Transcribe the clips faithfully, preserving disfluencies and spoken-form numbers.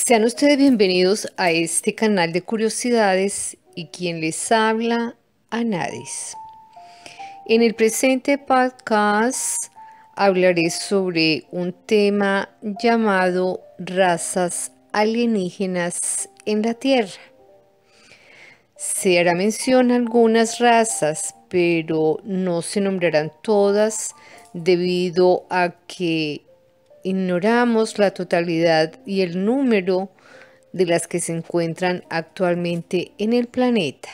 Sean ustedes bienvenidos a este canal de curiosidades y quien les habla, Anadis. En el presente podcast hablaré sobre un tema llamado razas alienígenas en la Tierra. Se hará mención a algunas razas, pero no se nombrarán todas debido a que ignoramos la totalidad y el número de las que se encuentran actualmente en el planeta.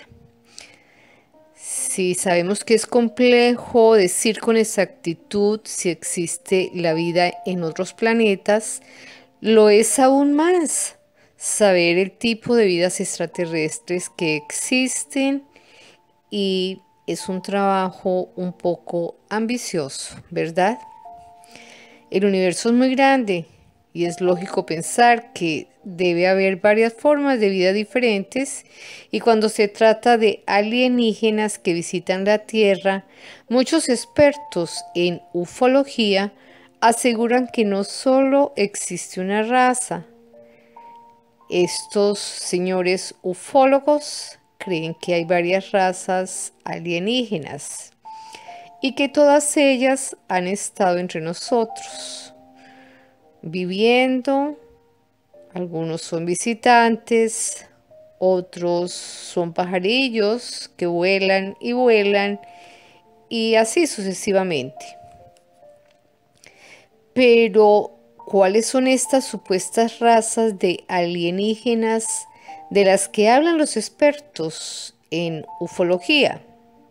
Si sabemos que es complejo decir con exactitud si existe la vida en otros planetas, lo es aún más saber el tipo de vidas extraterrestres que existen, y es un trabajo un poco ambicioso, ¿verdad? El universo es muy grande y es lógico pensar que debe haber varias formas de vida diferentes, y cuando se trata de alienígenas que visitan la Tierra, muchos expertos en ufología aseguran que no solo existe una raza. Estos señores ufólogos creen que hay varias razas alienígenas y que todas ellas han estado entre nosotros, viviendo. Algunos son visitantes, otros son pajarillos que vuelan y vuelan, y así sucesivamente. Pero, ¿cuáles son estas supuestas razas de alienígenas de las que hablan los expertos en ufología?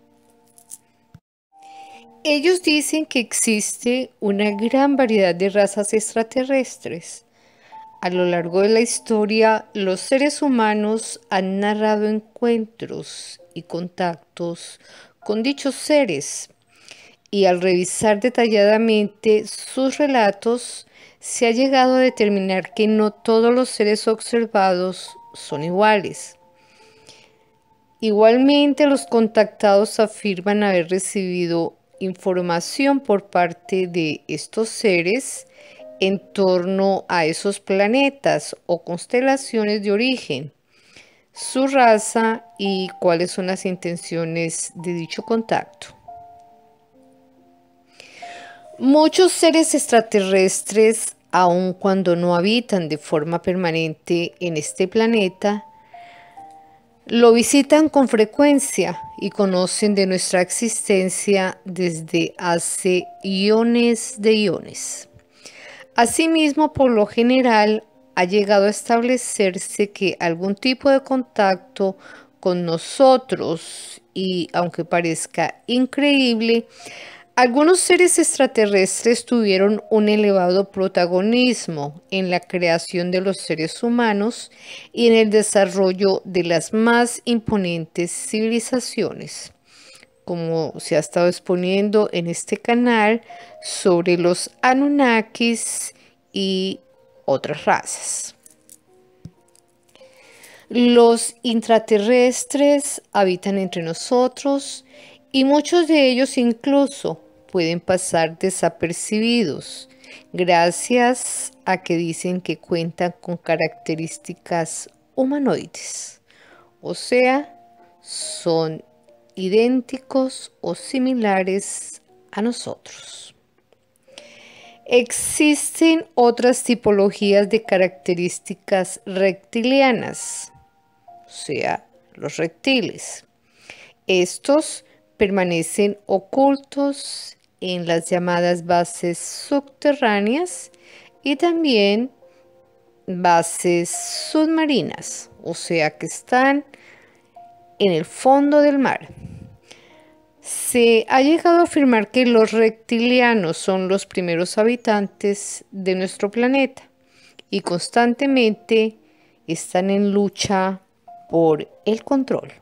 Ellos dicen que existe una gran variedad de razas extraterrestres. A lo largo de la historia, los seres humanos han narrado encuentros y contactos con dichos seres, y al revisar detalladamente sus relatos, se ha llegado a determinar que no todos los seres observados son iguales. Igualmente, los contactados afirman haber recibido información por parte de estos seres en torno a esos planetas o constelaciones de origen, su raza y cuáles son las intenciones de dicho contacto. Muchos seres extraterrestres, aun cuando no habitan de forma permanente en este planeta, lo visitan con frecuencia y conocen de nuestra existencia desde hace iones de iones. Asimismo, por lo general, ha llegado a establecerse que algún tipo de contacto con nosotros, y aunque parezca increíble, algunos seres extraterrestres tuvieron un elevado protagonismo en la creación de los seres humanos y en el desarrollo de las más imponentes civilizaciones, como se ha estado exponiendo en este canal sobre los Anunnakis y otras razas. Los intraterrestres habitan entre nosotros y muchos de ellos incluso pueden pasar desapercibidos gracias a que dicen que cuentan con características humanoides, o sea, son idénticos o similares a nosotros. Existen otras tipologías de características reptilianas, o sea, los reptiles. Estos permanecen ocultos en las llamadas bases subterráneas y también bases submarinas, o sea que están en el fondo del mar. Se ha llegado a afirmar que los reptilianos son los primeros habitantes de nuestro planeta y constantemente están en lucha por el control.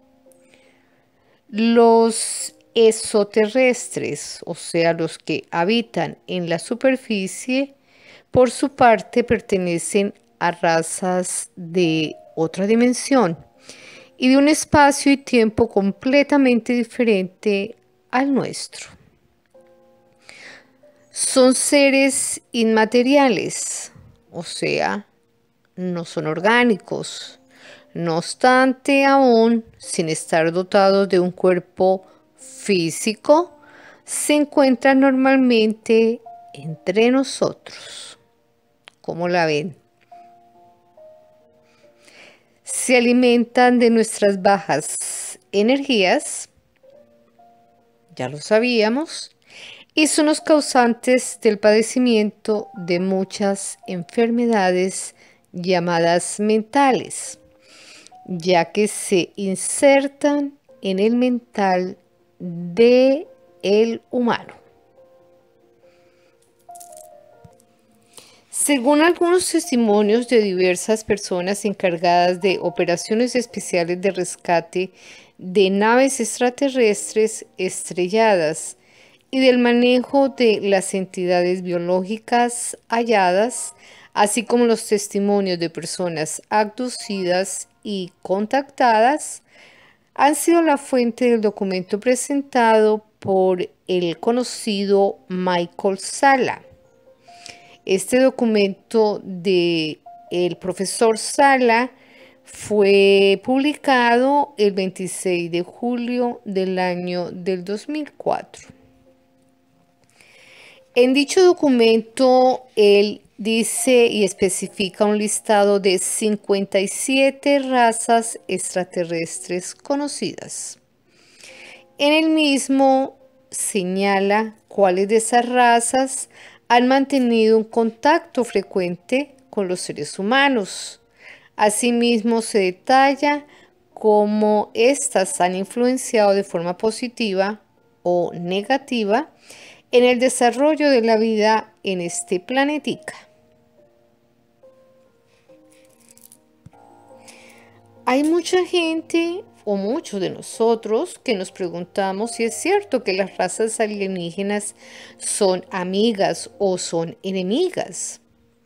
Los exoterrestres, o sea, los que habitan en la superficie, por su parte pertenecen a razas de otra dimensión y de un espacio y tiempo completamente diferente al nuestro. Son seres inmateriales, o sea, no son orgánicos. No obstante, aún sin estar dotados de un cuerpo físico, se encuentran normalmente entre nosotros. ¿Cómo la ven? Se alimentan de nuestras bajas energías, ya lo sabíamos, y son los causantes del padecimiento de muchas enfermedades llamadas mentales, ya que se insertan en el mental de el humano. Según algunos testimonios de diversas personas encargadas de operaciones especiales de rescate de naves extraterrestres estrelladas y del manejo de las entidades biológicas halladas, así como los testimonios de personas abducidas y contactadas, han sido la fuente del documento presentado por el conocido Michael Salla. Este documento de el profesor Salla fue publicado el veintiséis de julio del año del dos mil cuatro. En dicho documento, él dice y especifica un listado de cincuenta y siete razas extraterrestres conocidas. En el mismo señala cuáles de esas razas han mantenido un contacto frecuente con los seres humanos. Asimismo, se detalla cómo éstas han influenciado de forma positiva o negativa en el desarrollo de la vida en este planetica. Hay mucha gente o muchos de nosotros que nos preguntamos si es cierto que las razas alienígenas son amigas o son enemigas.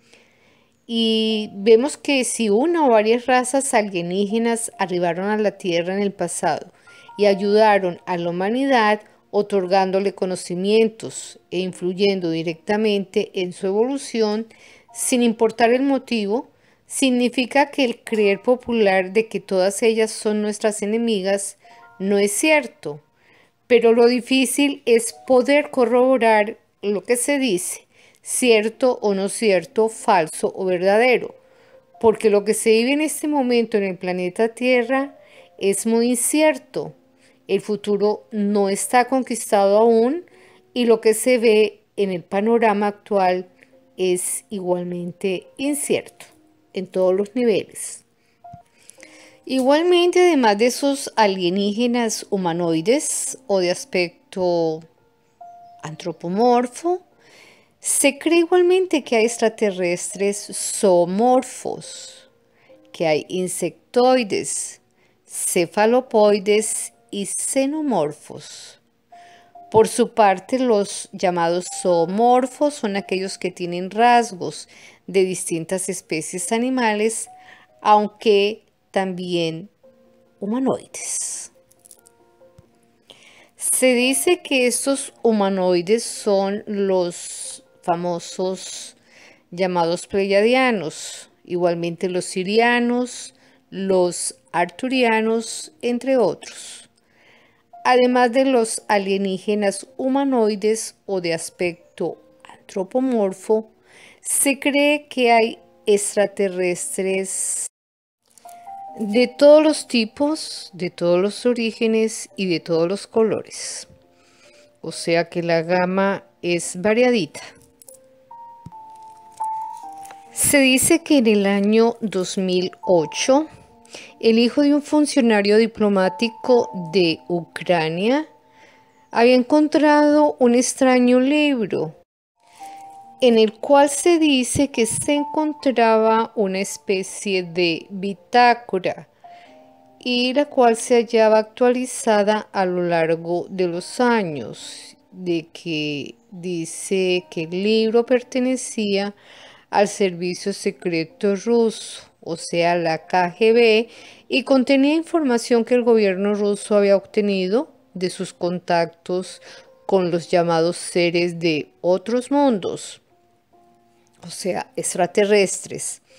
Y vemos que si una o varias razas alienígenas arribaron a la Tierra en el pasado y ayudaron a la humanidad otorgándole conocimientos e influyendo directamente en su evolución, sin importar el motivo, significa que el creer popular de que todas ellas son nuestras enemigas no es cierto, pero lo difícil es poder corroborar lo que se dice, cierto o no cierto, falso o verdadero, porque lo que se vive en este momento en el planeta Tierra es muy incierto. El futuro no está conquistado aún y lo que se ve en el panorama actual es igualmente incierto en todos los niveles. Igualmente, además de esos alienígenas humanoides o de aspecto antropomorfo, se cree igualmente que hay extraterrestres zoomorfos, que hay insectoides, cefalopoides y xenomorfos. Por su parte, los llamados zoomorfos son aquellos que tienen rasgos de distintas especies animales, aunque también humanoides. Se dice que estos humanoides son los famosos llamados pleiadianos, igualmente los sirianos, los arturianos, entre otros. Además de los alienígenas humanoides o de aspecto antropomorfo, se cree que hay extraterrestres de todos los tipos, de todos los orígenes y de todos los colores. O sea que la gama es variadita. Se dice que en el año dos mil ocho, el hijo de un funcionario diplomático de Ucrania había encontrado un extraño libro en el cual se dice que se encontraba una especie de bitácora y la cual se hallaba actualizada a lo largo de los años, de que dice que el libro pertenecía al servicio secreto ruso, o sea, la K G B, y contenía información que el gobierno ruso había obtenido de sus contactos con los llamados seres de otros mundos, o sea, extraterrestres.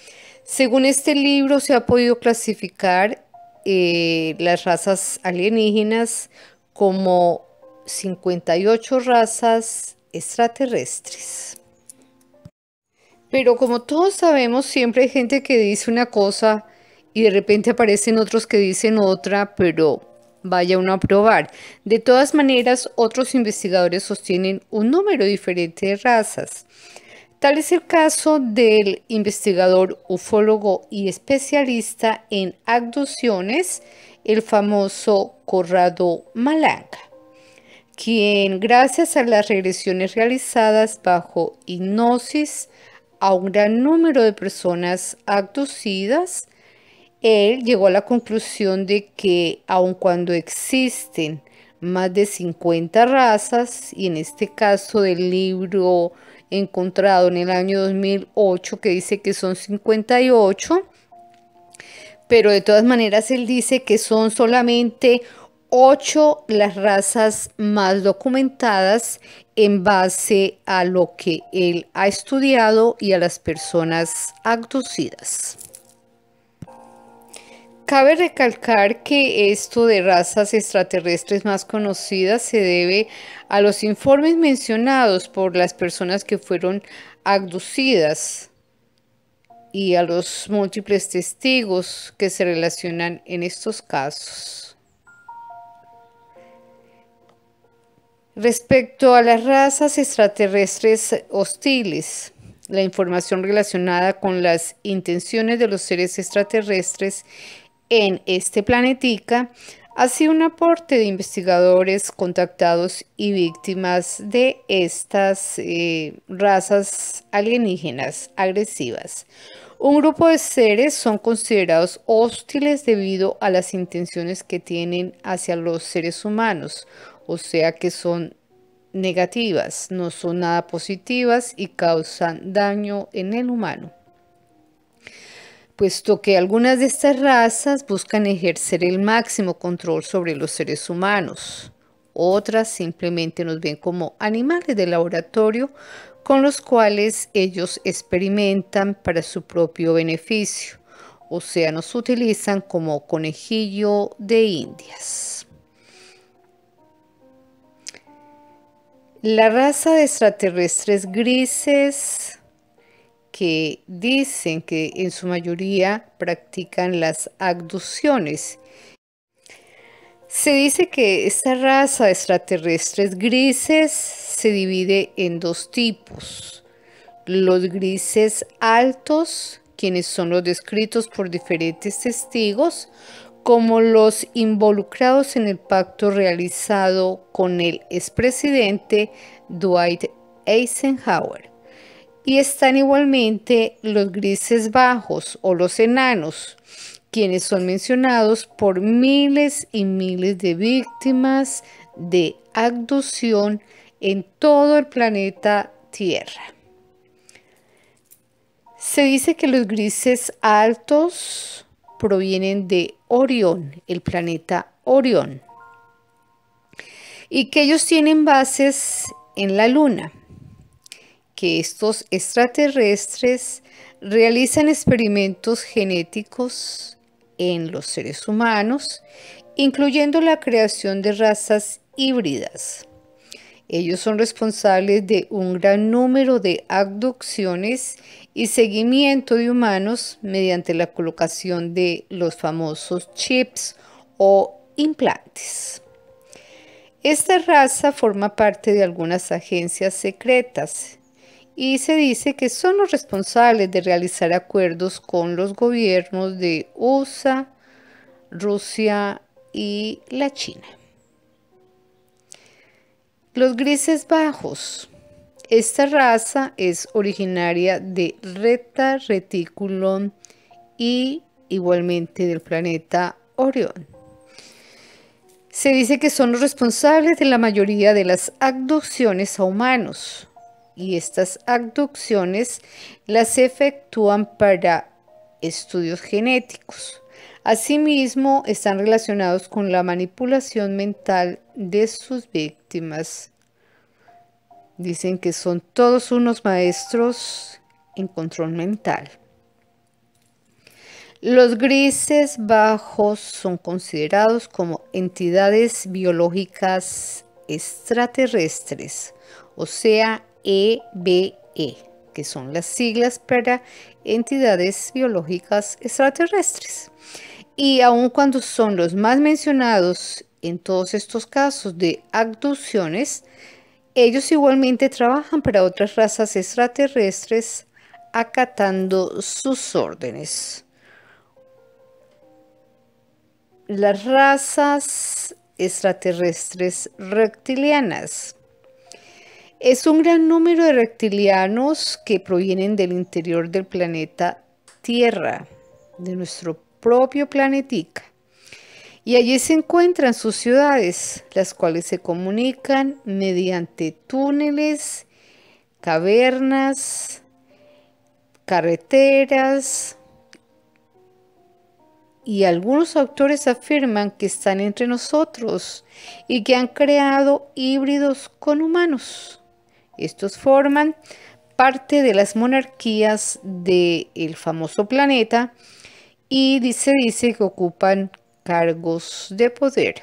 Según este libro, se ha podido clasificar eh, las razas alienígenas como cincuenta y ocho razas extraterrestres. Pero como todos sabemos, siempre hay gente que dice una cosa y de repente aparecen otros que dicen otra, pero vaya uno a probar. De todas maneras, otros investigadores sostienen un número diferente de razas. Tal es el caso del investigador ufólogo y especialista en abducciones, el famoso Corrado Malanga, quien gracias a las regresiones realizadas bajo hipnosis a un gran número de personas abducidas, él llegó a la conclusión de que aun cuando existen más de cincuenta razas, y en este caso del libro encontrado en el año dos mil ocho que dice que son cincuenta y ocho, pero de todas maneras él dice que son solamente ocho las razas más documentadas en base a lo que él ha estudiado y a las personas abducidas. Cabe recalcar que esto de razas extraterrestres más conocidas se debe a los informes mencionados por las personas que fueron abducidas y a los múltiples testigos que se relacionan en estos casos. Respecto a las razas extraterrestres hostiles, la información relacionada con las intenciones de los seres extraterrestres en este planetica ha sido un aporte de investigadores contactados y víctimas de estas eh, razas alienígenas agresivas. Un grupo de seres son considerados hostiles debido a las intenciones que tienen hacia los seres humanos, o sea que son negativas, no son nada positivas y causan daño en el humano, puesto que algunas de estas razas buscan ejercer el máximo control sobre los seres humanos. Otras simplemente nos ven como animales de laboratorio con los cuales ellos experimentan para su propio beneficio, o sea, nos utilizan como conejillo de indias. La raza de extraterrestres grises, que dicen que en su mayoría practican las abducciones. Se dice que esta raza de extraterrestres grises se divide en dos tipos. Los grises altos, quienes son los descritos por diferentes testigos, como los involucrados en el pacto realizado con el expresidente Dwight Eisenhower. Y están igualmente los grises bajos o los enanos, quienes son mencionados por miles y miles de víctimas de abducción en todo el planeta Tierra. Se dice que los grises altos provienen de Orión, el planeta Orión, y que ellos tienen bases en la Luna, que estos extraterrestres realizan experimentos genéticos en los seres humanos, incluyendo la creación de razas híbridas. Ellos son responsables de un gran número de abducciones y seguimiento de humanos mediante la colocación de los famosos chips o implantes. Esta raza forma parte de algunas agencias secretas y se dice que son los responsables de realizar acuerdos con los gobiernos de U S A, Rusia y la China. Los grises bajos. Esta raza es originaria de Reta Reticulum y igualmente del planeta Orión. Se dice que son los responsables de la mayoría de las abducciones a humanos, y estas abducciones las efectúan para estudios genéticos. Asimismo, están relacionados con la manipulación mental de sus víctimas. Dicen que son todos unos maestros en control mental. Los grises bajos son considerados como entidades biológicas extraterrestres, o sea, E B E, que son las siglas para entidades biológicas extraterrestres. Y aun cuando son los más mencionados en todos estos casos de abducciones, ellos igualmente trabajan para otras razas extraterrestres acatando sus órdenes. Las razas extraterrestres reptilianas. Es un gran número de reptilianos que provienen del interior del planeta Tierra, de nuestro propio planetica. Y allí se encuentran sus ciudades, las cuales se comunican mediante túneles, cavernas, carreteras, y algunos autores afirman que están entre nosotros y que han creado híbridos con humanos. Estos forman parte de las monarquías del famoso planeta y se dice que ocupan cargos de poder.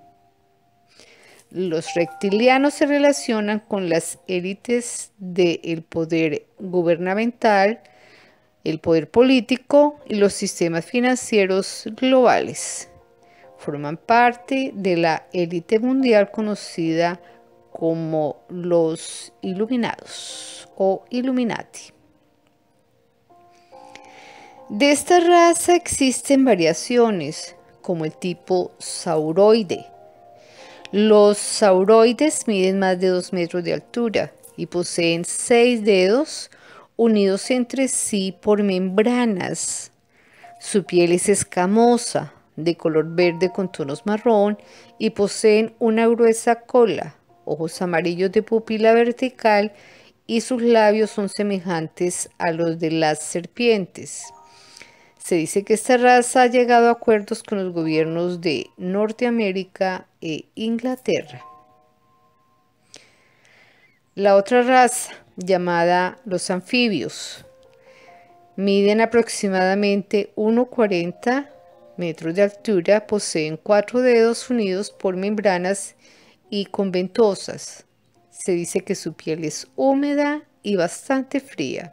Los reptilianos se relacionan con las élites del poder gubernamental, el poder político y los sistemas financieros globales. Forman parte de la élite mundial conocida como los Iluminados o Illuminati. De esta raza existen variaciones, como el tipo sauroide. Los sauroides miden más de dos metros de altura y poseen seis dedos unidos entre sí por membranas. Su piel es escamosa, de color verde con tonos marrón, y poseen una gruesa cola, ojos amarillos de pupila vertical, y sus labios son semejantes a los de las serpientes. Se dice que esta raza ha llegado a acuerdos con los gobiernos de Norteamérica e Inglaterra. La otra raza, llamada los anfibios, miden aproximadamente uno coma cuarenta metros de altura, poseen cuatro dedos unidos por membranas y con ventosas. Se dice que su piel es húmeda y bastante fría.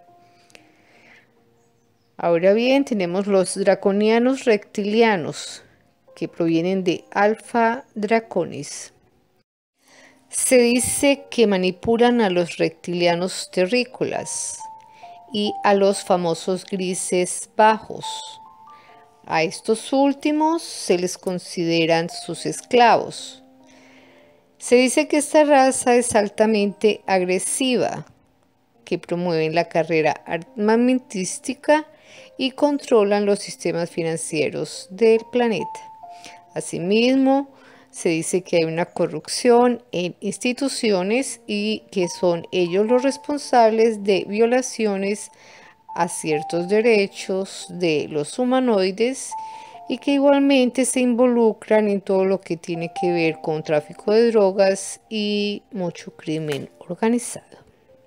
Ahora bien, tenemos los draconianos reptilianos, que provienen de Alpha Draconis. Se dice que manipulan a los reptilianos terrícolas y a los famosos grises bajos. A estos últimos se les consideran sus esclavos. Se dice que esta raza es altamente agresiva, que promueven la carrera armamentística y controlan los sistemas financieros del planeta. Asimismo, se dice que hay una corrupción en instituciones y que son ellos los responsables de violaciones a ciertos derechos de los humanoides y que igualmente se involucran en todo lo que tiene que ver con tráfico de drogas y mucho crimen organizado.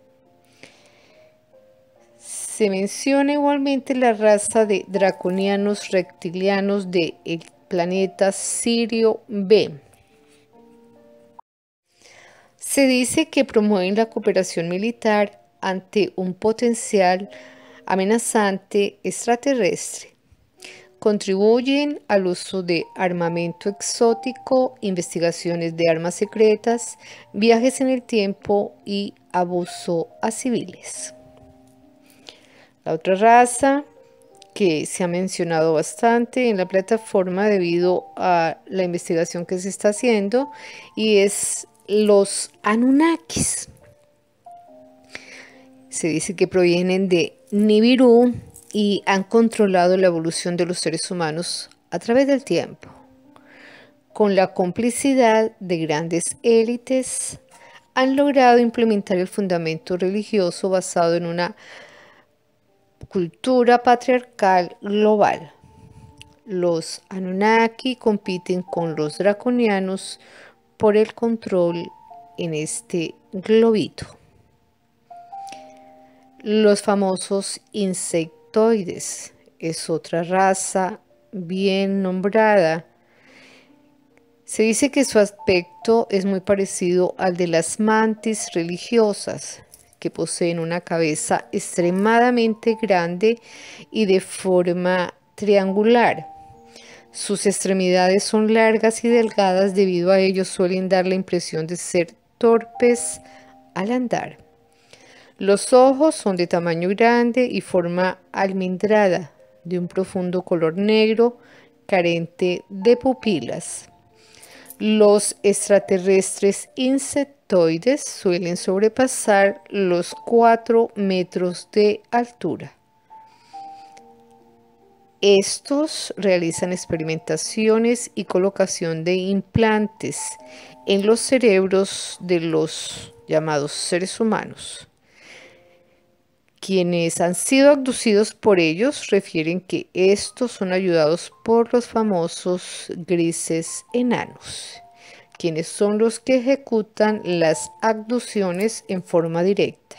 Se menciona igualmente la raza de draconianos reptilianos del planeta Sirio B. Se dice que promueven la cooperación militar ante un potencial amenazante extraterrestre. Contribuyen al uso de armamento exótico, investigaciones de armas secretas, viajes en el tiempo y abuso a civiles. La otra raza que se ha mencionado bastante en la plataforma debido a la investigación que se está haciendo y es los Anunnakis. Se dice que provienen de Nibiru y han controlado la evolución de los seres humanos a través del tiempo. Con la complicidad de grandes élites, han logrado implementar el fundamento religioso basado en una cultura patriarcal global. Los Anunnaki compiten con los draconianos por el control en este globito. Los famosos insectoides. es otra raza bien nombrada. Se dice que su aspecto es muy parecido al de las mantis religiosas, que poseen una cabeza extremadamente grande y de forma triangular. Sus extremidades son largas y delgadas, debido a ello suelen dar la impresión de ser torpes al andar. Los ojos son de tamaño grande y forma almendrada, de un profundo color negro, carente de pupilas. Los extraterrestres insectoides suelen sobrepasar los cuatro metros de altura. Estos realizan experimentaciones y colocación de implantes en los cerebros de los llamados seres humanos. Quienes han sido abducidos por ellos refieren que estos son ayudados por los famosos grises enanos, quienes son los que ejecutan las abducciones en forma directa.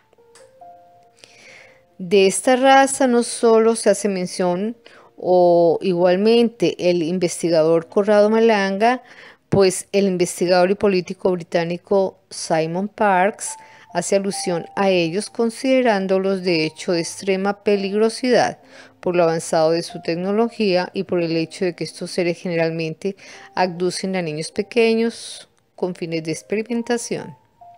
De esta raza no solo se hace mención, o igualmente el investigador Corrado Malanga, pues el investigador y político británico Simon Parkes hace alusión a ellos, considerándolos de hecho de extrema peligrosidad por lo avanzado de su tecnología y por el hecho de que estos seres generalmente abducen a niños pequeños con fines de experimentación.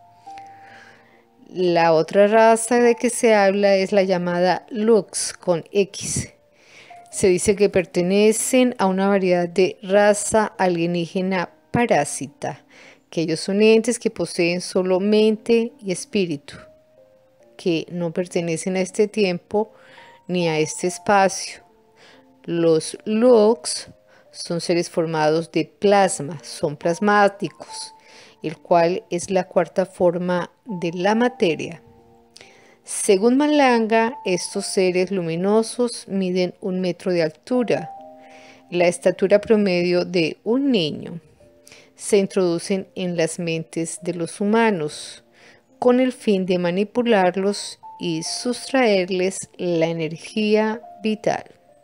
La otra raza de que se habla es la llamada Lux con X. Se dice que pertenecen a una variedad de raza alienígena parásita, que ellos son entes que poseen solo mente y espíritu, que no pertenecen a este tiempo ni a este espacio. Los Lux son seres formados de plasma, son plasmáticos, el cual es la cuarta forma de la materia. Según Malanga, estos seres luminosos miden un metro de altura, la estatura promedio de un niño. Se introducen en las mentes de los humanos con el fin de manipularlos y sustraerles la energía vital.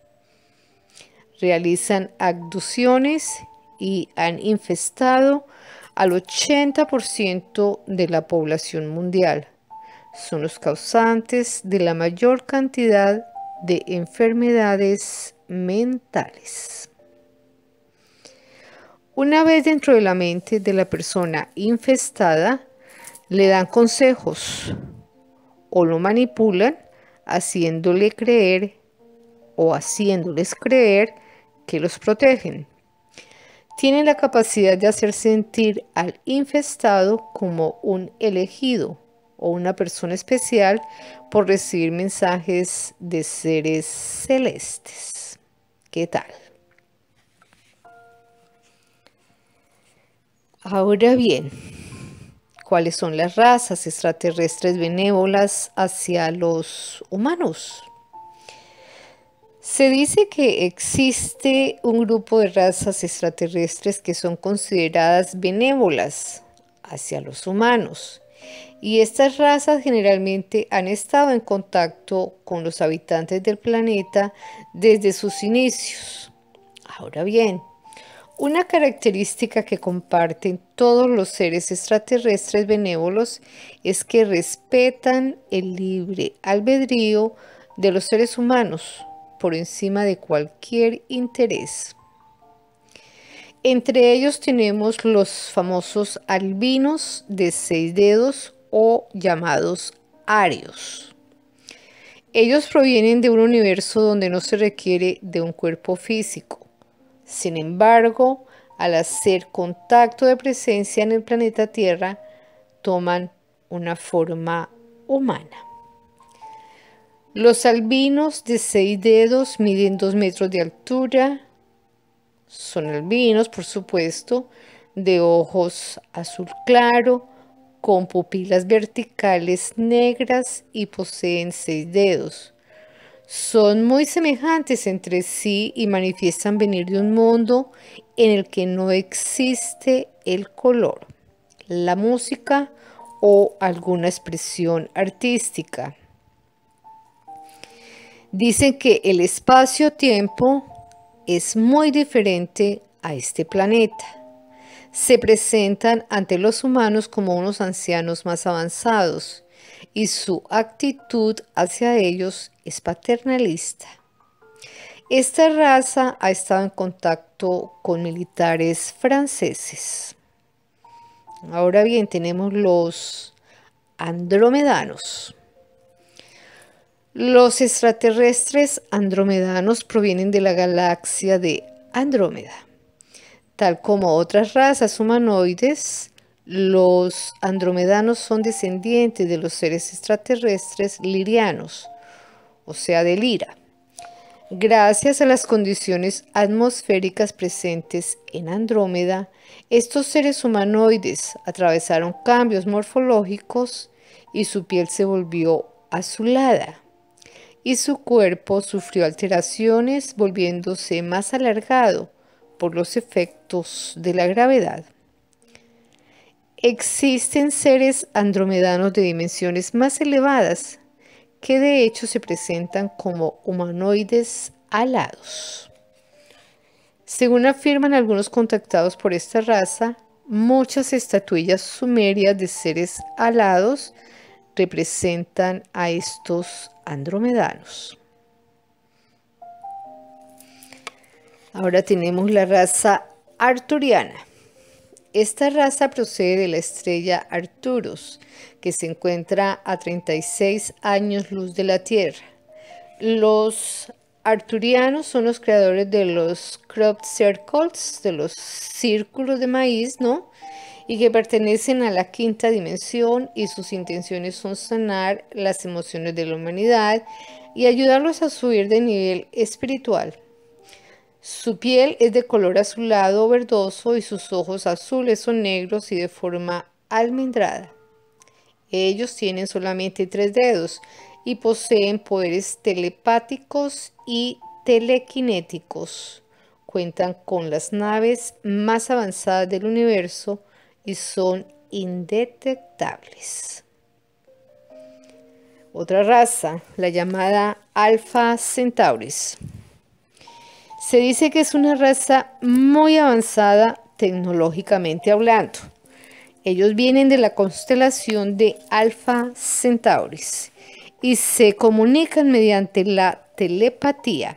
Realizan abducciones y han infestado al ochenta por ciento de la población mundial. Son los causantes de la mayor cantidad de enfermedades mentales. Una vez dentro de la mente de la persona infestada, le dan consejos o lo manipulan haciéndole creer o haciéndoles creer que los protegen. Tienen la capacidad de hacer sentir al infestado como un elegido o una persona especial por recibir mensajes de seres celestes. ¿Qué tal? Ahora bien, ¿cuáles son las razas extraterrestres benévolas hacia los humanos? Se dice que existe un grupo de razas extraterrestres que son consideradas benévolas hacia los humanos, y estas razas generalmente han estado en contacto con los habitantes del planeta desde sus inicios. Ahora bien, una característica que comparten todos los seres extraterrestres benévolos es que respetan el libre albedrío de los seres humanos por encima de cualquier interés. Entre ellos tenemos los famosos albinos de seis dedos o llamados arios. Ellos provienen de un universo donde no se requiere de un cuerpo físico. Sin embargo, al hacer contacto de presencia en el planeta Tierra, toman una forma humana. Los albinos de seis dedos miden dos metros de altura. Son albinos, por supuesto, de ojos azul claro, con pupilas verticales negras y poseen seis dedos. Son muy semejantes entre sí y manifiestan venir de un mundo en el que no existe el color, la música o alguna expresión artística. Dicen que el espacio-tiempo es muy diferente a este planeta. Se presentan ante los humanos como unos ancianos más avanzados y su actitud hacia ellos es paternalista. Esta raza ha estado en contacto con militares franceses. Ahora bien, tenemos los andromedanos. Los extraterrestres andromedanos provienen de la galaxia de Andrómeda. Tal como otras razas humanoides, los andromedanos son descendientes de los seres extraterrestres lirianos, o sea, de Lira. Gracias a las condiciones atmosféricas presentes en Andrómeda, estos seres humanoides atravesaron cambios morfológicos y su piel se volvió azulada y su cuerpo sufrió alteraciones volviéndose más alargado por los efectos de la gravedad. Existen seres andromedanos de dimensiones más elevadas que de hecho se presentan como humanoides alados. Según afirman algunos contactados por esta raza, muchas estatuillas sumerias de seres alados representan a estos andromedanos. Ahora tenemos la raza arturiana. Esta raza procede de la estrella Arcturus, que se encuentra a treinta y seis años luz de la Tierra. Los arturianos son los creadores de los crop circles, de los círculos de maíz, ¿no? Y que pertenecen a la quinta dimensión, y sus intenciones son sanar las emociones de la humanidad y ayudarlos a subir de nivel espiritual. Su piel es de color azulado o verdoso y sus ojos azules o negros y de forma almendrada. Ellos tienen solamente tres dedos y poseen poderes telepáticos y telequinéticos. Cuentan con las naves más avanzadas del universo y son indetectables. Otra raza, la llamada Alpha Centauris. Se dice que es una raza muy avanzada tecnológicamente hablando. Ellos vienen de la constelación de Alpha Centauris y se comunican mediante la telepatía.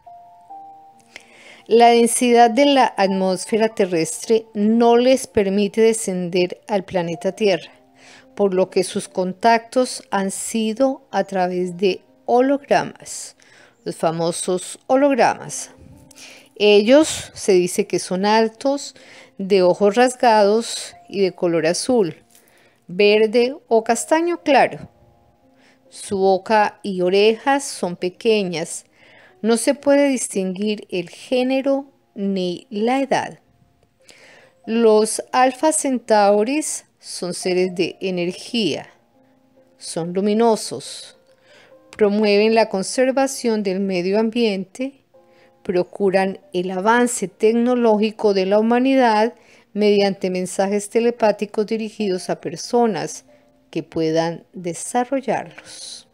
La densidad de la atmósfera terrestre no les permite descender al planeta Tierra, por lo que sus contactos han sido a través de hologramas, los famosos hologramas. Ellos se dice que son altos, de ojos rasgados y de color azul, verde o castaño claro. Su boca y orejas son pequeñas. No se puede distinguir el género ni la edad. Los Alpha Centauris son seres de energía. Son luminosos. Promueven la conservación del medio ambiente. Procuran el avance tecnológico de la humanidad mediante mensajes telepáticos dirigidos a personas que puedan desarrollarlos.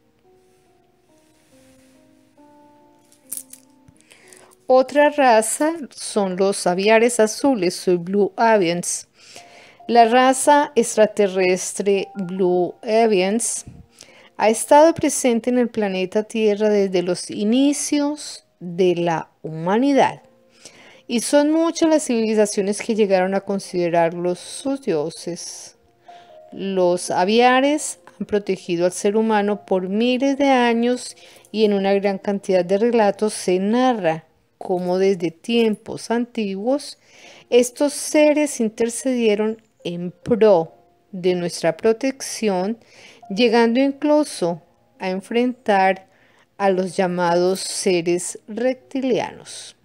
Otra raza son los aviares azules o Blue Avians. La raza extraterrestre Blue Avians ha estado presente en el planeta Tierra desde los inicios de la humanidad, y son muchas las civilizaciones que llegaron a considerarlos sus dioses. Los aviares han protegido al ser humano por miles de años y en una gran cantidad de relatos se narra cómo desde tiempos antiguos estos seres intercedieron en pro de nuestra protección, llegando incluso a enfrentar a los llamados seres reptilianos.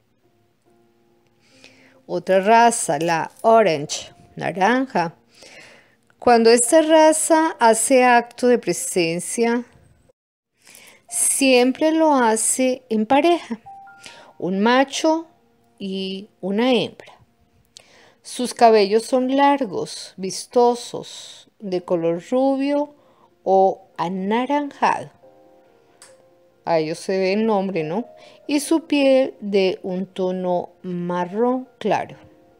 Otra raza, la Orange, naranja. Cuando esta raza hace acto de presencia, siempre lo hace en pareja, un macho y una hembra. Sus cabellos son largos, vistosos, de color rubio o anaranjado. a ellos se ve el nombre, ¿no? Y su piel de un tono marrón claro.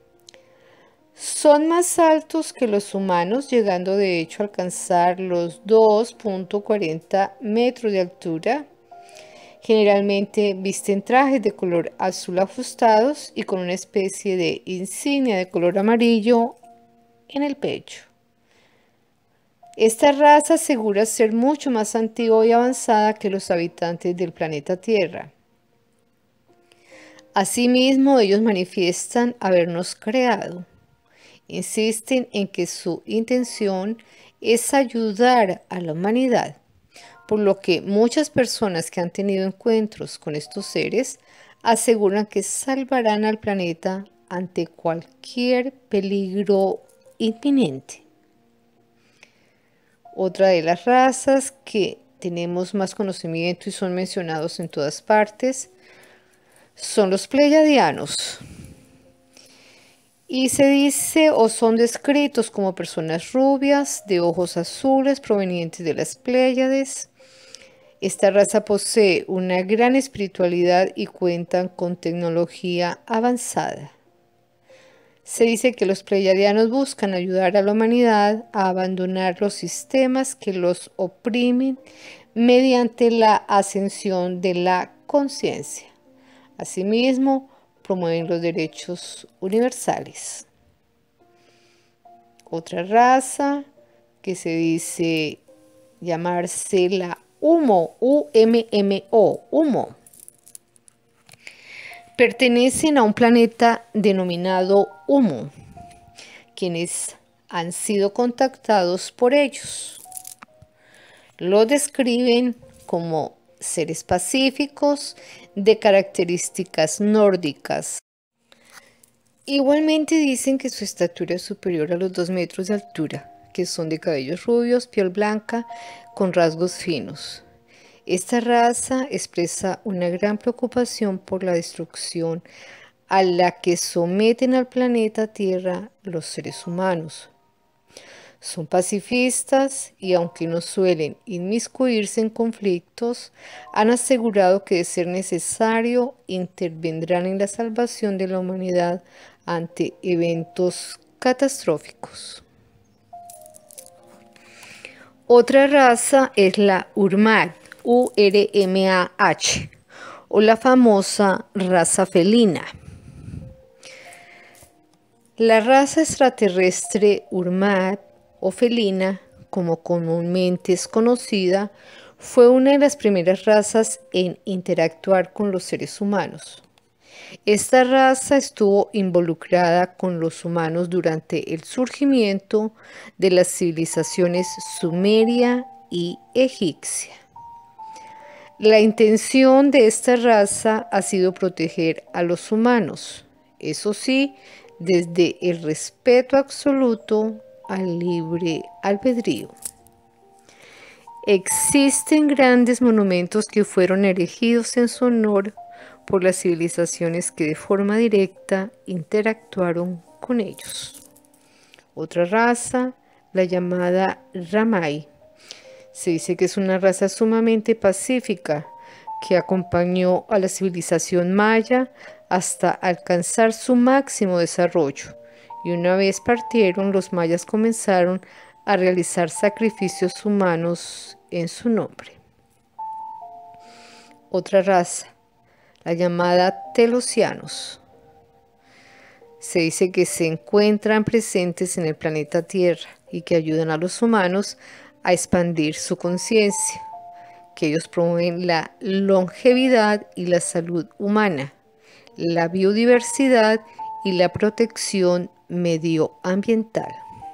Son más altos que los humanos, llegando de hecho a alcanzar los dos punto cuarenta metros de altura. Generalmente visten trajes de color azul ajustados y con una especie de insignia de color amarillo en el pecho. Esta raza asegura ser mucho más antigua y avanzada que los habitantes del planeta Tierra. Asimismo, ellos manifiestan habernos creado. Insisten en que su intención es ayudar a la humanidad, por lo que muchas personas que han tenido encuentros con estos seres aseguran que salvarán al planeta ante cualquier peligro inminente. Otra de las razas que tenemos más conocimiento y son mencionados en todas partes son los pleiadianos. Y se dice o son descritos como personas rubias, de ojos azules, provenientes de las Pléyades. Esta raza posee una gran espiritualidad y cuentan con tecnología avanzada. Se dice que los pleiadianos buscan ayudar a la humanidad a abandonar los sistemas que los oprimen mediante la ascensión de la conciencia. Asimismo, promueven los derechos universales. Otra raza que se dice llamarse la Ummo, U M M O, Ummo. Pertenecen a un planeta denominado Ummo, quienes han sido contactados por ellos. Lo describen como seres pacíficos de características nórdicas. Igualmente dicen que su estatura es superior a los dos metros de altura, que son de cabellos rubios, piel blanca, con rasgos finos. Esta raza expresa una gran preocupación por la destrucción a la que someten al planeta Tierra los seres humanos. Son pacifistas y aunque no suelen inmiscuirse en conflictos, han asegurado que de ser necesario intervendrán en la salvación de la humanidad ante eventos catastróficos. Otra raza es la Urmag, U R M A H, o la famosa raza felina. La raza extraterrestre Urmag o felina, como comúnmente es conocida, fue una de las primeras razas en interactuar con los seres humanos. Esta raza estuvo involucrada con los humanos durante el surgimiento de las civilizaciones sumeria y egipcia. La intención de esta raza ha sido proteger a los humanos, eso sí, desde el respeto absoluto al libre albedrío. Existen grandes monumentos que fueron erigidos en su honor por las civilizaciones que de forma directa interactuaron con ellos. Otra raza, la llamada Ramay. Se dice que es una raza sumamente pacífica que acompañó a la civilización maya hasta alcanzar su máximo desarrollo. Y una vez partieron, los mayas comenzaron a realizar sacrificios humanos en su nombre. Otra raza, la llamada Telosianos. Se dice que se encuentran presentes en el planeta Tierra y que ayudan a los humanos a expandir su conciencia, que ellos promueven la longevidad y la salud humana, la biodiversidad y la protección medioambiental.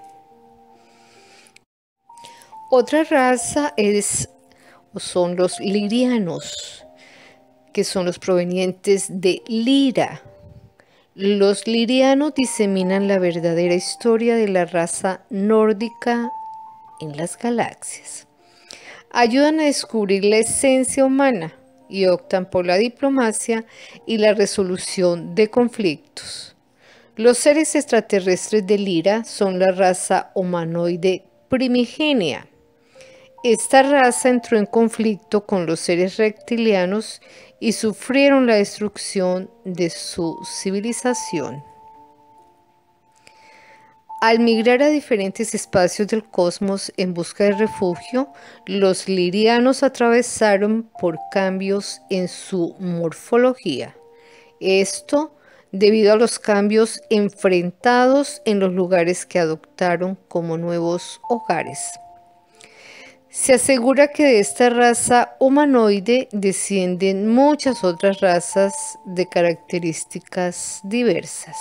Otra raza es, o son los lirianos, que son los provenientes de Lira. Los lirianos diseminan la verdadera historia de la raza nórdica en las galaxias. Ayudan a descubrir la esencia humana y optan por la diplomacia y la resolución de conflictos. Los seres extraterrestres de Lira son la raza humanoide primigenia. Esta raza entró en conflicto con los seres reptilianos y sufrieron la destrucción de su civilización. Al migrar a diferentes espacios del cosmos en busca de refugio, los lirianos atravesaron por cambios en su morfología. Esto debido a los cambios enfrentados en los lugares que adoptaron como nuevos hogares. Se asegura que de esta raza humanoide descienden muchas otras razas de características diversas.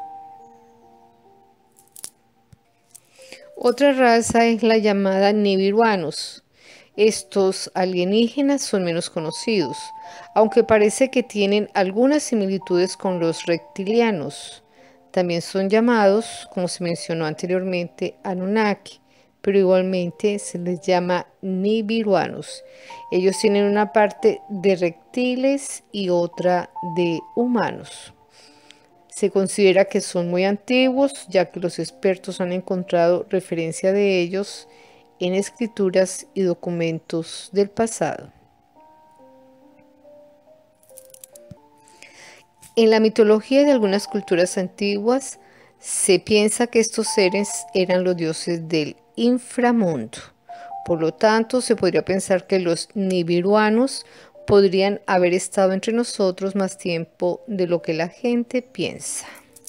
Otra raza es la llamada Nibiruanos. Estos alienígenas son menos conocidos, aunque parece que tienen algunas similitudes con los reptilianos. También son llamados, como se mencionó anteriormente, Anunnaki, pero igualmente se les llama Nibiruanos. Ellos tienen una parte de reptiles y otra de humanos. Se considera que son muy antiguos, ya que los expertos han encontrado referencia de ellos en escrituras y documentos del pasado. En la mitología de algunas culturas antiguas, se piensa que estos seres eran los dioses del inframundo. Por lo tanto, se podría pensar que los nibiruanos podrían haber estado entre nosotros más tiempo de lo que la gente piensa.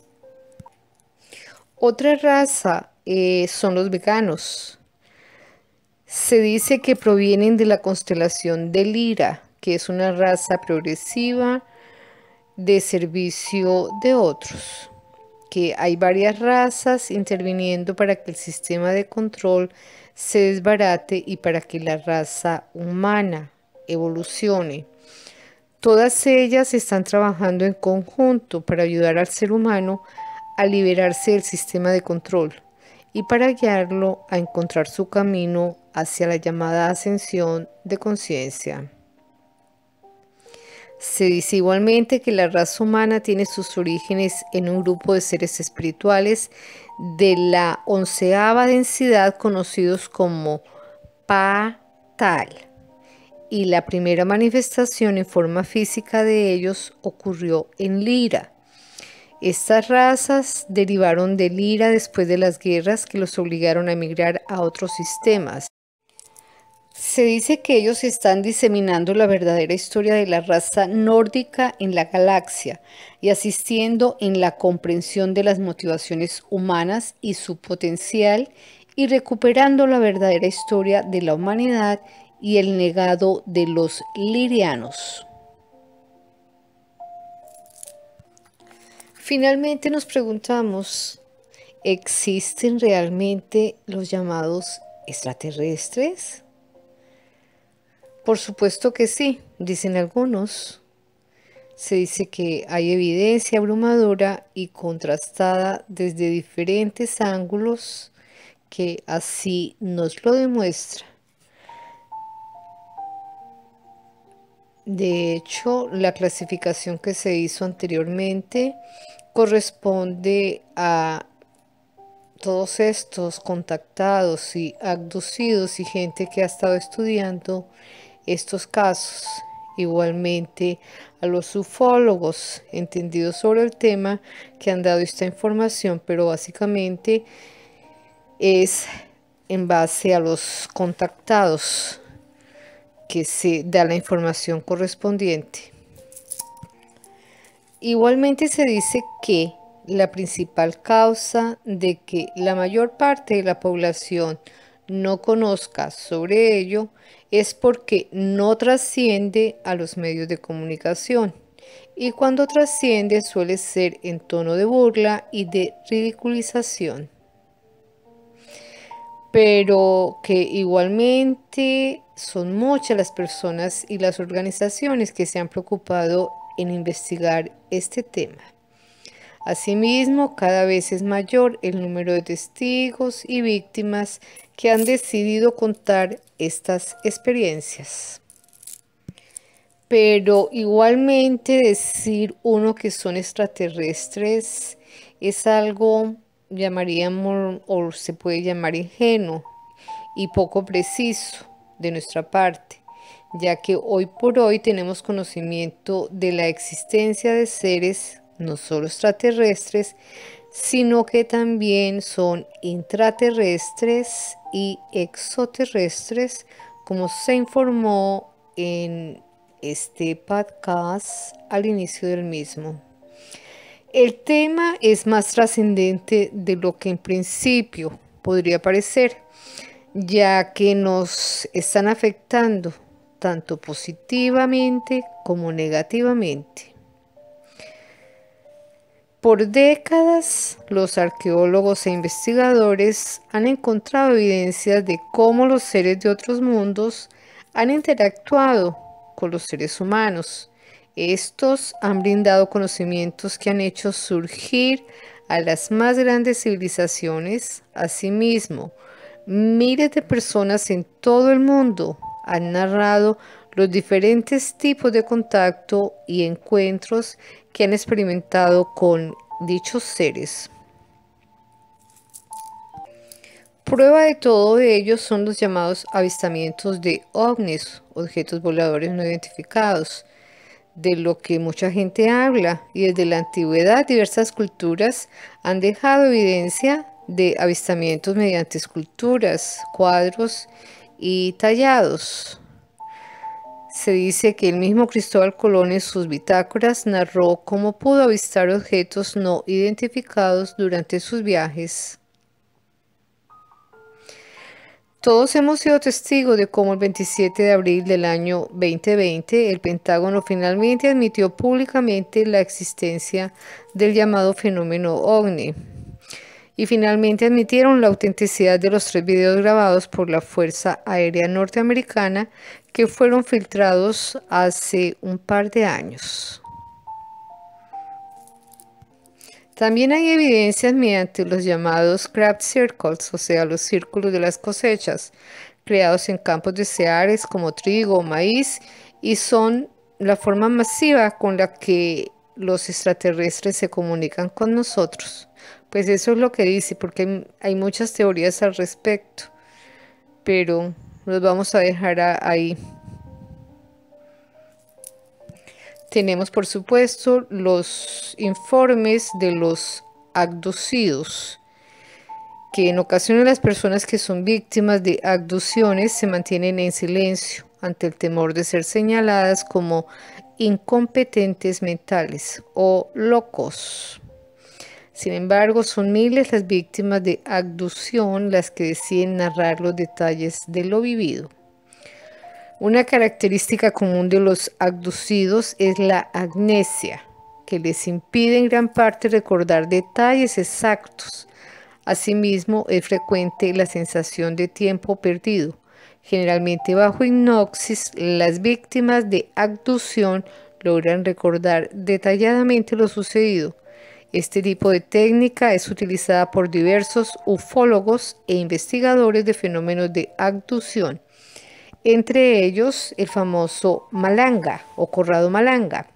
Otra raza eh, son los veganos. Se dice que provienen de la constelación de Lira, que es una raza progresiva de servicio de otros, que hay varias razas interviniendo para que el sistema de control se desbarate y para que la raza humana evolucione. Todas ellas están trabajando en conjunto para ayudar al ser humano a liberarse del sistema de control y para guiarlo a encontrar su camino hacia la llamada ascensión de conciencia. Se dice igualmente que la raza humana tiene sus orígenes en un grupo de seres espirituales de la onceava densidad conocidos como Pa-Tal, y la primera manifestación en forma física de ellos ocurrió en Lira. Estas razas derivaron de Lira después de las guerras que los obligaron a emigrar a otros sistemas. Se dice que ellos están diseminando la verdadera historia de la raza nórdica en la galaxia y asistiendo en la comprensión de las motivaciones humanas y su potencial, y recuperando la verdadera historia de la humanidad y el legado de los lirianos. Finalmente nos preguntamos, ¿existen realmente los llamados extraterrestres? Por supuesto que sí, dicen algunos. Se dice que hay evidencia abrumadora y contrastada desde diferentes ángulos que así nos lo demuestra. De hecho, la clasificación que se hizo anteriormente corresponde a todos estos contactados y abducidos y gente que ha estado estudiando estos casos. Igualmente a los ufólogos entendidos sobre el tema que han dado esta información, pero básicamente es en base a los contactados que se da la información correspondiente. Igualmente se dice que la principal causa de que la mayor parte de la población no conozca sobre ello es porque no trasciende a los medios de comunicación, y cuando trasciende suele ser en tono de burla y de ridiculización, pero que igualmente son muchas las personas y las organizaciones que se han preocupado en investigar este tema. Asimismo, cada vez es mayor el número de testigos y víctimas que han decidido contar estas experiencias. Pero igualmente decir uno que son extraterrestres es algo, llamaríamos, o se puede llamar ingenuo y poco preciso, de nuestra parte, ya que hoy por hoy tenemos conocimiento de la existencia de seres no solo extraterrestres, sino que también son intraterrestres y exoterrestres, como se informó en este podcast al inicio del mismo. El tema es más trascendente de lo que en principio podría parecer, ya que nos están afectando tanto positivamente como negativamente. Por décadas, los arqueólogos e investigadores han encontrado evidencias de cómo los seres de otros mundos han interactuado con los seres humanos. Estos han brindado conocimientos que han hecho surgir a las más grandes civilizaciones. Asimismo, miles de personas en todo el mundo han narrado los diferentes tipos de contacto y encuentros que han experimentado con dichos seres. Prueba de todo ello son los llamados avistamientos de ovnis, objetos voladores no identificados, de lo que mucha gente habla, y desde la antigüedad diversas culturas han dejado evidencia de avistamientos mediante esculturas, cuadros y tallados. Se dice que el mismo Cristóbal Colón en sus bitácoras narró cómo pudo avistar objetos no identificados durante sus viajes. Todos hemos sido testigos de cómo el veintisiete de abril del año dos mil veinte el Pentágono finalmente admitió públicamente la existencia del llamado fenómeno ovni. Y finalmente admitieron la autenticidad de los tres videos grabados por la Fuerza Aérea Norteamericana que fueron filtrados hace un par de años. También hay evidencias mediante los llamados crop circles, o sea, los círculos de las cosechas, creados en campos de cereales como trigo o maíz, y son la forma masiva con la que los extraterrestres se comunican con nosotros. Pues eso es lo que dice, porque hay, hay muchas teorías al respecto, pero los vamos a dejar a, ahí. Tenemos, por supuesto, los informes de los abducidos, que en ocasiones las personas que son víctimas de abducciones se mantienen en silencio ante el temor de ser señaladas como incompetentes mentales o locos. Sin embargo, son miles las víctimas de abducción las que deciden narrar los detalles de lo vivido. Una característica común de los abducidos es la amnesia, que les impide en gran parte recordar detalles exactos. Asimismo, es frecuente la sensación de tiempo perdido. Generalmente bajo hipnosis, las víctimas de abducción logran recordar detalladamente lo sucedido. Este tipo de técnica es utilizada por diversos ufólogos e investigadores de fenómenos de abducción, entre ellos el famoso Malanga o Corrado Malanga.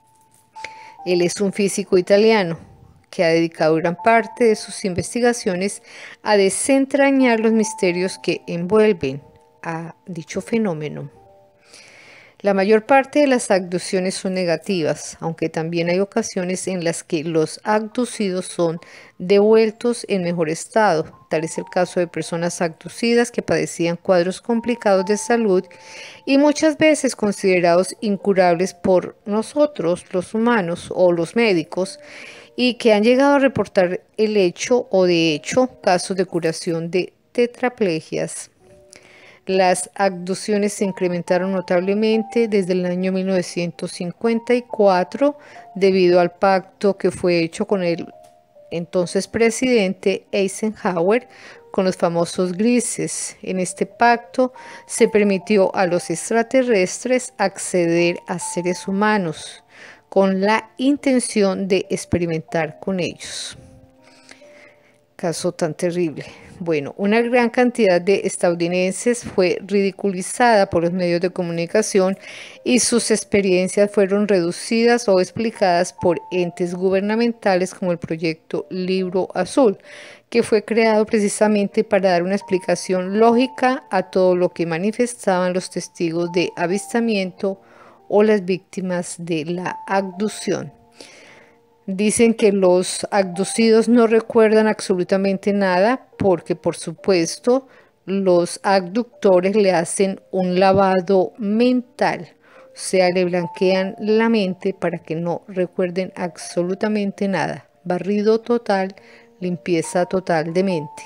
Él es un físico italiano que ha dedicado gran parte de sus investigaciones a desentrañar los misterios que envuelven a dicho fenómeno. La mayor parte de las abducciones son negativas, aunque también hay ocasiones en las que los abducidos son devueltos en mejor estado. Tal es el caso de personas abducidas que padecían cuadros complicados de salud y muchas veces considerados incurables por nosotros, los humanos o los médicos, y que han llegado a reportar el hecho o de hecho casos de curación de tetraplegias. Las abducciones se incrementaron notablemente desde el año mil novecientos cincuenta y cuatro debido al pacto que fue hecho con el entonces presidente Eisenhower con los famosos grises. En este pacto se permitió a los extraterrestres acceder a seres humanos con la intención de experimentar con ellos. caso tan terrible. Bueno, una gran cantidad de estadounidenses fue ridiculizada por los medios de comunicación y sus experiencias fueron reducidas o explicadas por entes gubernamentales como el proyecto Libro Azul, que fue creado precisamente para dar una explicación lógica a todo lo que manifestaban los testigos de avistamiento o las víctimas de la abducción. Dicen que los abducidos no recuerdan absolutamente nada porque, por supuesto, los abductores le hacen un lavado mental, o sea, le blanquean la mente para que no recuerden absolutamente nada. Barrido total, limpieza total de mente.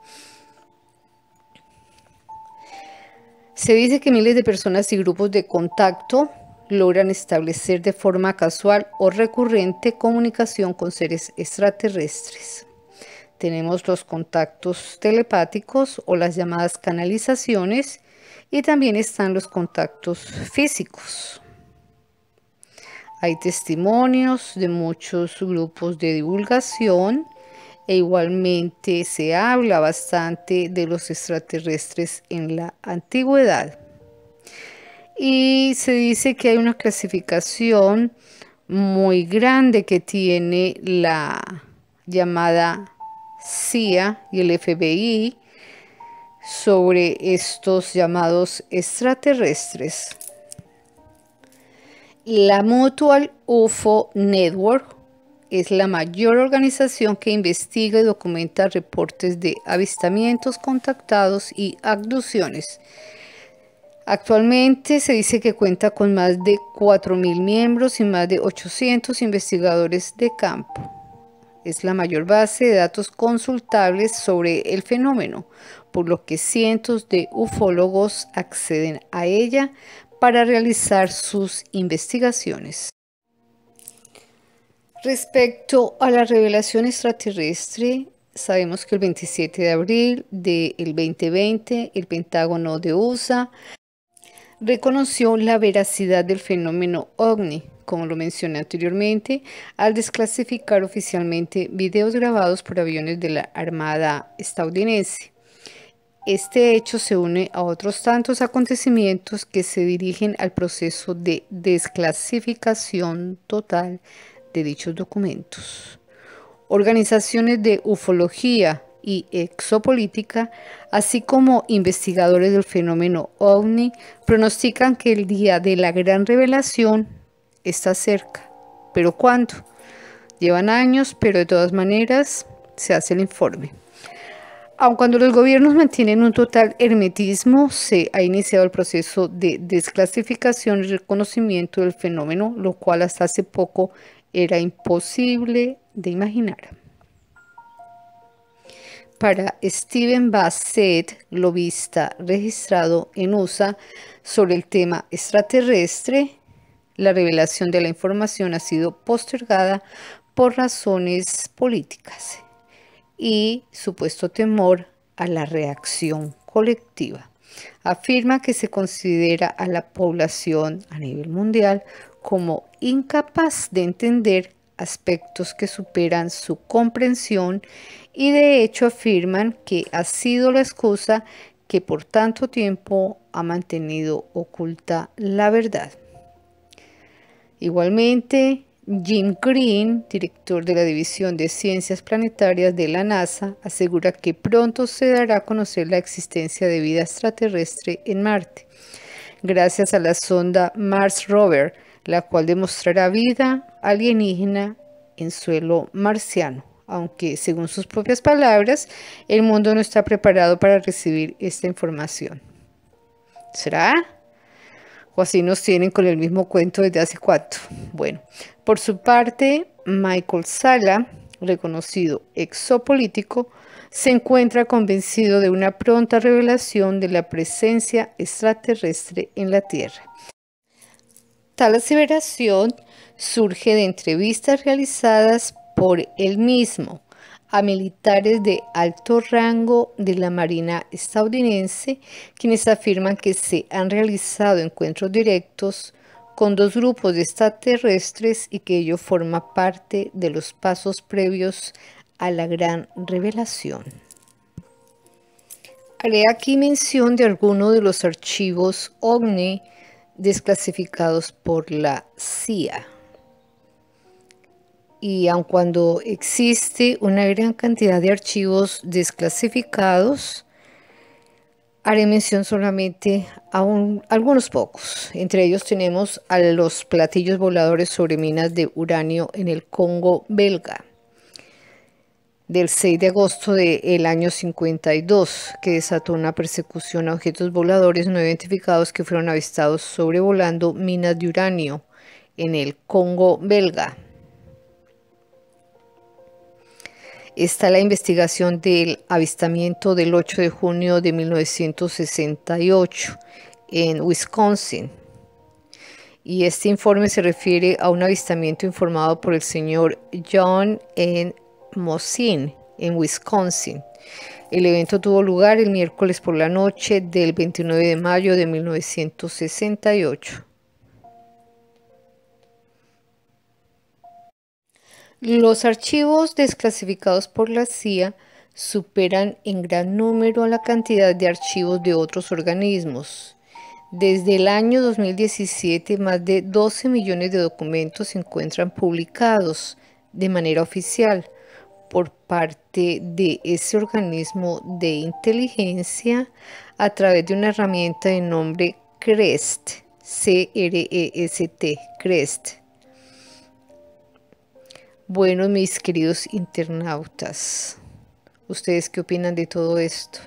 Se dice que miles de personas y grupos de contacto logran establecer de forma casual o recurrente comunicación con seres extraterrestres. Tenemos los contactos telepáticos o las llamadas canalizaciones y también están los contactos físicos. Hay testimonios de muchos grupos de divulgación e igualmente se habla bastante de los extraterrestres en la antigüedad. Y se dice que hay una clasificación muy grande que tiene la llamada C I A y el F B I sobre estos llamados extraterrestres. La Mutual U F O Network es la mayor organización que investiga y documenta reportes de avistamientos contactados y abducciones. Actualmente se dice que cuenta con más de cuatro mil miembros y más de ochocientos investigadores de campo. Es la mayor base de datos consultables sobre el fenómeno, por lo que cientos de ufólogos acceden a ella para realizar sus investigaciones. Respecto a la revelación extraterrestre, sabemos que el veintisiete de abril del veinte veinte, el Pentágono de U S A reconoció la veracidad del fenómeno ovni, como lo mencioné anteriormente, al desclasificar oficialmente videos grabados por aviones de la Armada estadounidense. Este hecho se une a otros tantos acontecimientos que se dirigen al proceso de desclasificación total de dichos documentos. Organizaciones de ufología y exopolítica, así como investigadores del fenómeno ovni, pronostican que el día de la gran revelación está cerca. ¿Pero cuándo? Llevan años, pero de todas maneras se hace el informe. Aun cuando los gobiernos mantienen un total hermetismo, se ha iniciado el proceso de desclasificación y reconocimiento del fenómeno, lo cual hasta hace poco era imposible de imaginar. Para Stephen Bassett, lobista registrado en U S A sobre el tema extraterrestre, la revelación de la información ha sido postergada por razones políticas y supuesto temor a la reacción colectiva. Afirma que se considera a la población a nivel mundial como incapaz de entender aspectos que superan su comprensión y de hecho afirman que ha sido la excusa que por tanto tiempo ha mantenido oculta la verdad. Igualmente, Jim Green, director de la División de Ciencias Planetarias de la NASA, asegura que pronto se dará a conocer la existencia de vida extraterrestre en Marte, gracias a la sonda Mars Rover, la cual demostrará vida alienígena en suelo marciano, aunque según sus propias palabras, el mundo no está preparado para recibir esta información. ¿Será? ¿O así nos tienen con el mismo cuento desde hace cuánto? Bueno, por su parte, Michael Salla, reconocido exopolítico, se encuentra convencido de una pronta revelación de la presencia extraterrestre en la Tierra. Tal aseveración surge de entrevistas realizadas por él mismo a militares de alto rango de la Marina estadounidense, quienes afirman que se han realizado encuentros directos con dos grupos de extraterrestres y que ello forma parte de los pasos previos a la gran revelación. Haré aquí mención de algunos de los archivos OVNI desclasificados por la C I A. Y aun cuando existe una gran cantidad de archivos desclasificados, haré mención solamente a un, algunos pocos. Entre ellos tenemos a los platillos voladores sobre minas de uranio en el Congo belga, del seis de agosto del año cincuenta y dos, que desató una persecución a objetos voladores no identificados que fueron avistados sobrevolando minas de uranio en el Congo belga. Está la investigación del avistamiento del ocho de junio de mil novecientos sesenta y ocho en Wisconsin. Y este informe se refiere a un avistamiento informado por el señor John N. Mosin en Wisconsin. El evento tuvo lugar el miércoles por la noche del veintinueve de mayo de mil novecientos sesenta y ocho. Los archivos desclasificados por la C I A superan en gran número a la cantidad de archivos de otros organismos. Desde el año dos mil diecisiete, más de doce millones de documentos se encuentran publicados de manera oficial por parte de ese organismo de inteligencia a través de una herramienta de nombre CREST, C R E S T, CREST. Bueno, mis queridos internautas, ¿ustedes qué opinan de todo esto?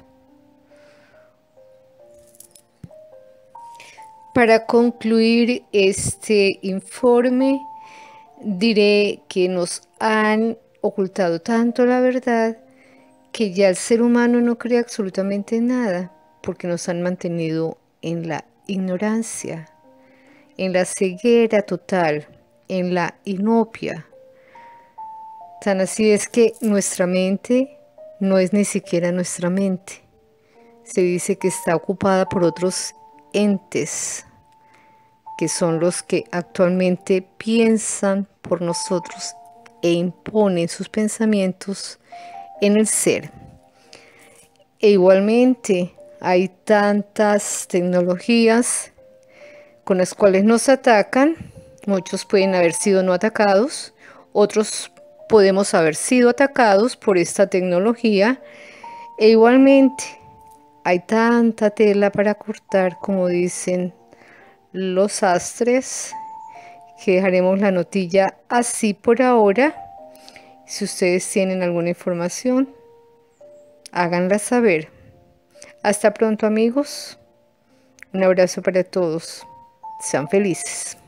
Para concluir este informe, diré que nos han ocultado tanto la verdad que ya el ser humano no cree absolutamente nada, porque nos han mantenido en la ignorancia, en la ceguera total, en la inopia. Tan así es que nuestra mente no es ni siquiera nuestra mente. Se dice que está ocupada por otros entes, que son los que actualmente piensan por nosotros e imponen sus pensamientos en el ser. E igualmente hay tantas tecnologías con las cuales nos atacan. Muchos pueden haber sido no atacados, otros podemos haber sido atacados por esta tecnología, e igualmente hay tanta tela para cortar, como dicen los sastres, que dejaremos la notilla así por ahora. Si ustedes tienen alguna información, háganla saber. Hasta pronto, amigos. Un abrazo para todos. Sean felices.